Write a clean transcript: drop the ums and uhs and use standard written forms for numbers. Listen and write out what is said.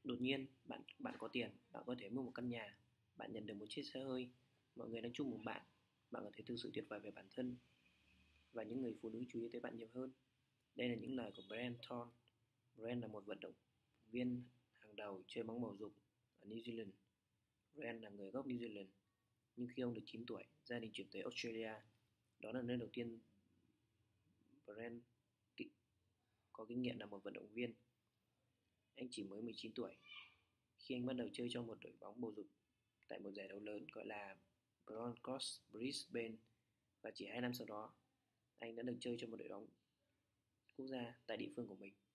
Đột nhiên, bạn bạn có tiền, bạn có thể mua một căn nhà, bạn nhận được một chiếc xe hơi, mọi người đang chúc mừng bạn, bạn có thể thực sự tuyệt vời về bản thân và những người phụ nữ chú ý tới bạn nhiều hơn. Đây là những lời của Brent Thorne. Brent là một vận động viên hàng đầu chơi bóng bầu dục ở New Zealand. Brent là người gốc New Zealand, nhưng khi ông được 9 tuổi, gia đình chuyển tới Australia. Đó là nơi đầu tiên Brent có kinh nghiệm là một vận động viên. Anh chỉ mới 19 tuổi khi anh bắt đầu chơi cho một đội bóng bầu dục tại một giải đấu lớn gọi là Broncos Brisbane, và chỉ 2 năm sau đó, anh đã được chơi cho một đội bóng quốc gia tại địa phương của mình.